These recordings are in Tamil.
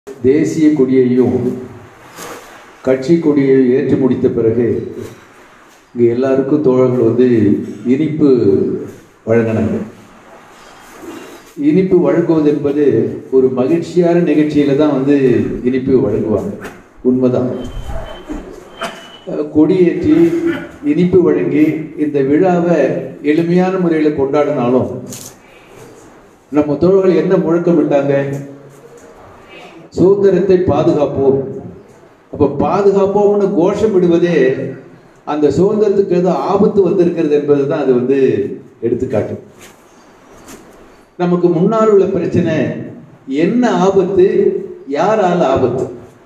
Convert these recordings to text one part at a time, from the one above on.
தேசிய கொடியையும் கட்சி கொடியை ஏற்றி முடித்த பிறகு இங்கே எல்லாருக்கும் தோழர்கள் இனிப்பு வழங்கினாங்க. இனிப்பு வழங்குவது என்பது ஒரு மகிழ்ச்சியான நிகழ்ச்சியில தான் இனிப்பு வழங்குவாங்க. உண்மைதான். கொடியேற்றி இனிப்பு வழங்கி இந்த விழாவை எளிமையான முறையில் கொண்டாடினாலும் நம்ம தோழர்கள் என்ன முழக்கம் விட்டாங்க? சுதந்திரத்தை பாதுகாப்போம். அப்ப பாதுகாப்போம்னு கோஷம் விடுவதே அந்த சுதந்திரத்துக்கு ஏதோ ஆபத்து வந்திருக்கிறது என்பதுதான் அது எடுத்துக்காட்டும். நமக்கு முன்னால் உள்ள பிரச்சனை என்ன ஆபத்து, யாரால ஆபத்து?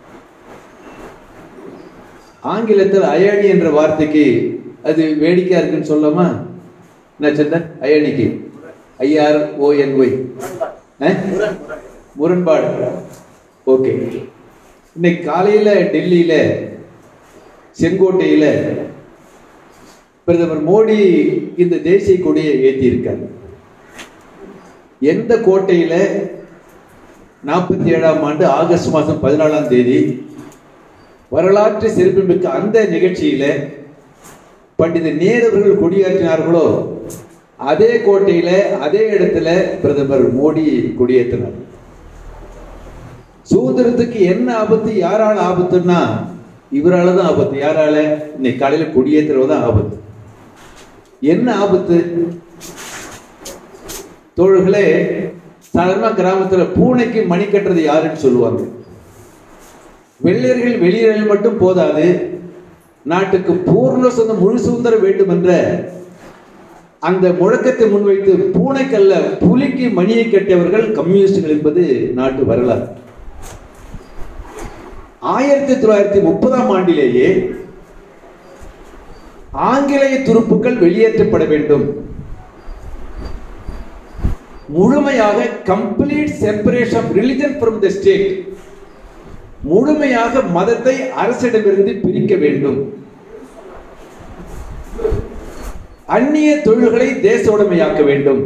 ஆங்கிலத்தில் அயணி என்ற வார்த்தைக்கு அது வேடிக்கையா இருக்குன்னு சொல்லலாமா? என்ன சொன்ன? அயணிக்கு IRONY முரண்பாடு. ஓகே. இன்னைக்கு காலையில டெல்லியில செங்கோட்டையில பிரதமர் மோடி இந்த தேசிய கொடியை ஏற்றி இருக்காரு. எந்த கோட்டையில 47ஆம் ஆண்டு ஆகஸ்ட் மாதம் 14ஆம் தேதி வரலாற்று சிறப்புமிக்க அந்த நிகழ்ச்சியில பண்டித நேரு அவர்கள் கொடியேற்றினார்களோ அதே கோட்டையில அதே இடத்துல பிரதமர் மோடி கொடியேற்றினார். சுதந்திரத்துக்கு என்ன ஆபத்து, யாரால ஆபத்துன்னா இவரால தான் ஆபத்து. யாரால? இன்னைக்கு காலையில கொடியேற்றுறதான் ஆபத்து. என்ன ஆபத்து? தோழர்களே, சாதாரண கிராமத்துல பூனைக்கு மணி கட்டுறது யாருன்னு சொல்லுவாங்க. வெள்ளையர்கள் வெளியேறல் மட்டும் போதாது, நாட்டுக்கு பூர்ண சொந்தம் முழு சுதந்திரம் வேண்டும் என்ற அந்த முழக்கத்தை முன்வைத்து பூனைக்கல்ல புலிக்கு மணியை கட்டியவர்கள் கம்யூனிஸ்டுகள் என்பது நாட்டு வரலாறு. 1930ஆம் ஆண்டிலேயே ஆங்கிலேய துருப்புக்கள் வெளியேற்றப்பட வேண்டும், முழுமையாக complete separation of religion from the state, முழுமையாக மதத்தை அரசிடமிருந்து பிரிக்க வேண்டும், அந்நிய தொழில்களை தேச உடைமையாக்க வேண்டும்,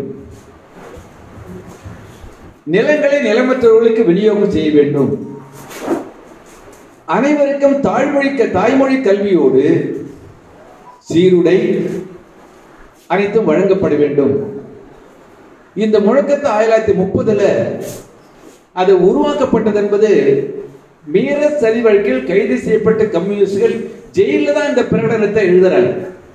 நிலங்களை நிலமற்றவர்களுக்கு விநியோகம் செய்ய வேண்டும், அனைவருக்கும் தாய்மொழி கல்வியோடு சீருடை அனைத்தும் வழங்கப்பட வேண்டும். இந்த முழக்கத்தை 1930ல அது உருவாக்கப்பட்டது என்பது மீரட் சதி வழக்கில் கைது செய்யப்பட்ட கம்யூனிஸ்டுகள் ஜெயில தான் இந்த பிரகடனத்தை எழுதுறாங்க.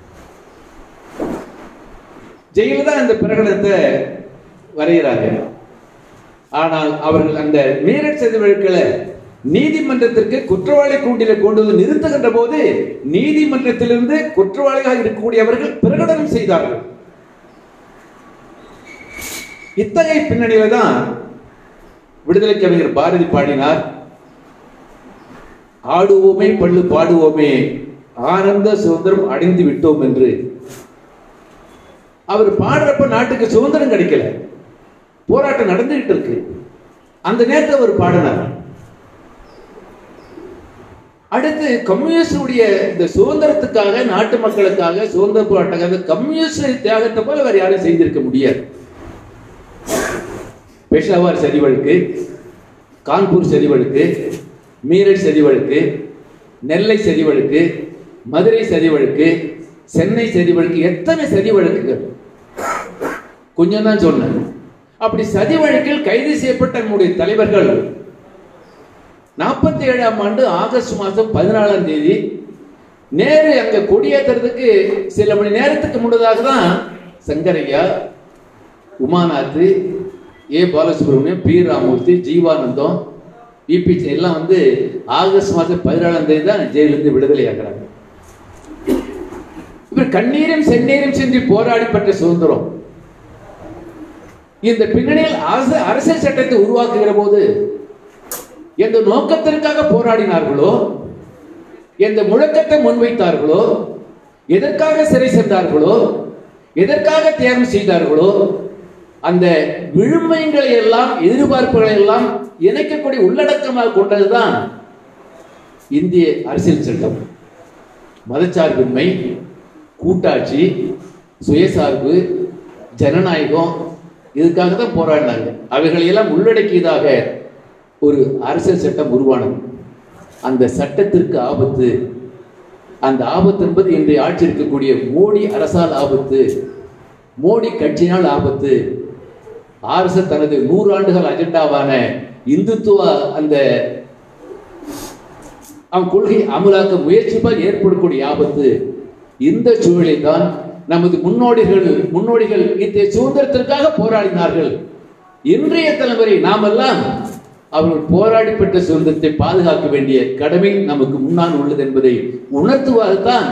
ஜெயில தான் இந்த பிரகடனத்தை வரைகிறாங்க. ஆனால் அவர்கள் அந்த மீரட் சதி வழக்கில் நீதிமன்றத்திற்கு குற்றவாளி கூண்டில கொண்டு வந்து நிறுத்துகின்ற போது நீதிமன்றத்திலிருந்து குற்றவாளியாக இருக்கக்கூடியவர்கள் பிரகடனம் செய்தார்கள். இத்தகைய பின்னணியில தான் விடுதலை கவிஞர் பாரதி பாடினார், ஆடுவோமே பள்ளு பாடுவோமே ஆனந்த சுதந்திரம் அடைந்து விட்டோம் என்று. அவர் பாடுறப்ப நாட்டுக்கு சுதந்திரம் கிடைக்கல, போராட்டம் நடந்துகிட்டு இருக்கு. அந்த நேரத்தில் அவர் பாடினார். அடுத்து கம்யூனிஸ்டுடைய இந்த சுதந்திரத்துக்காக, நாட்டு மக்களுக்காக சுதந்திர போராட்டக்காக கம்யூனிஸ்ட் தியாகத்தை போல வேற யாரும் செய்திருக்க முடியாது. பெஷாவர் சதி வழக்கு, கான்பூர் சதி வழக்கு, மீரட் சதி வழக்கு, நெல்லை சதி வழக்கு, மதுரை சதி வழக்கு, சென்னை சதி வழக்கு, எத்தனை சதி வழக்குகள் கொஞ்சம் தான் சொன்னேன். அப்படி சதி வழக்கில் கைது செய்யப்பட்ட நம்முடைய தலைவர்கள் 47ஆம் ஆண்டு ஆகஸ்ட் மாதம் 14ஆம் தேதி நேரு அங்க கொடியேற்றுறதுக்கு சில மணி நேரத்துக்கு முன்னதாக தான் சங்கரையா, உமாநாத், பாலசுப்ரமணியம், பி ராமூர்த்தி, ஜீவானந்தம், பிபி எல்லாம் ஆகஸ்ட் மாதம் 14ஆம் தேதி தான் ஜெயிலிருந்து விடுதலை ஆகிறாங்க. இவர் கண்ணீரும் செந்நீரும் சிந்தி போராடி பெற்ற சுதந்திரம். இந்த பின்னணியில் அரசியல் சட்டத்தை உருவாக்குகிற போது எந்த நோக்கத்திற்காக போராடினார்களோ, எந்த முழக்கத்தை முன்வைத்தார்களோ, எதற்காக சிறை சென்றார்களோ, எதற்காக தியாகம் செய்தார்களோ, அந்த விழுமைகளை எல்லாம் எதிர்பார்ப்புகளை எல்லாம் இணைக்கக்கூடிய உள்ளடக்கமாக கொண்டதுதான் இந்திய அரசியல் சட்டம். மதச்சார்பின்மை, கூட்டாட்சி, சுயசார்பு, ஜனநாயகம், இதுக்காக தான் போராடினாங்க. அவைகளையெல்லாம் உள்ளடக்கியதாக ஒரு அரசியல் சட்டம் உருவானது. அந்த சட்டத்திற்கு ஆபத்து. அந்த ஆபத்து என்பது இன்றைய ஆட்சி இருக்கக்கூடிய மோடி அரசால் ஆபத்து, மோடி கட்சியினால் ஆபத்து. RSS தனது 100 ஆண்டுகள் அஜெண்டாவான இந்துத்துவ அந்த கொள்கை அமலாக்க முயற்சிப்பால் ஏற்படக்கூடிய ஆபத்து. இந்த சூழலில் தான் நமது முன்னோடிகள் இன்றைய சுதந்திரத்திற்காக போராடினார்கள். இன்றைய தலைமுறை நாமெல்லாம் அவர்கள் போராடி பெற்ற சுதந்திரத்தை பாதுகாக்க வேண்டிய கடமை நமக்கு முன்னால் உள்ளது என்பதை உணர்த்துவதுதான்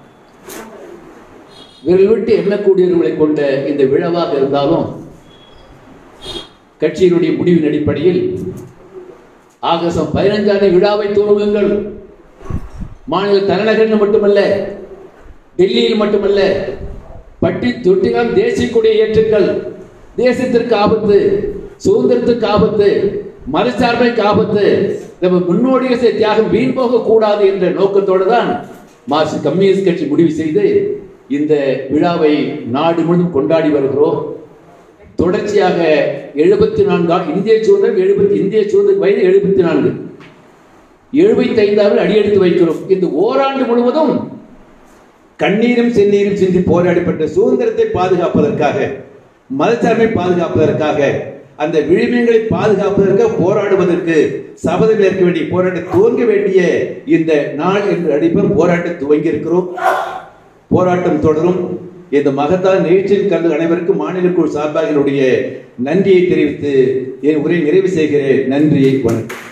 விரல் விட்டு எண்ணக்கூடியவர்களை கொண்ட இந்த விழாவாக இருந்தாலும் கட்சியினுடைய முடிவின் அடிப்படையில் ஆகஸ்ட் 15 விழாவை துவங்குங்கள். மாநில தலைநகரில் மட்டுமல்ல, டெல்லியில் மட்டுமல்ல, பட்டி தொட்டிகள் தேசிய கொடியை ஏற்றுங்கள். தேசத்திற்கு ஆபத்து, சுதந்திரத்திற்கு ஆபத்து, மதச்சார்பைக்கு ஆபத்து. நம்ம முன்னோடிகள் தியாகம் வீண் போக கூடாது என்ற நோக்கத்தோடு தான் மார்க்சிஸ்ட் கம்யூனிஸ்ட் கட்சி முடிவு செய்து இந்த விழாவை நாடு முழுவதும் கொண்டாடி வருகிறோம். தொடர்ச்சியாக 74 இந்திய சுதந்திர வயது 74, 75 அடியெடுத்து வைக்கிறோம். இந்த ஓராண்டு முழுவதும் கண்ணீரும் செந்நீரும் சிந்தி போராடப்பட்ட சுதந்திரத்தை பாதுகாப்பதற்காக, மதச்சார்பை பாதுகாப்பதற்காக, அந்த விழுமியங்களை பாதுகாப்பதற்காக போராடுவதற்கு சபதம் ஏற்க வேண்டிய போராட்டம் துவங்க வேண்டிய இந்த நாள் என்று அடிப்படையில் போராட்டம் துவங்கி இருக்கிறோம். போராட்டம் தொடரும். இந்த மகத்தான நிகழ்ச்சியில் கலந்து அனைவருக்கும் மாநில குழு சார்பாக என்னுடைய நன்றியை தெரிவித்து என் உரையை நிறைவு செய்கிறேன். நன்றி, வணக்கம்.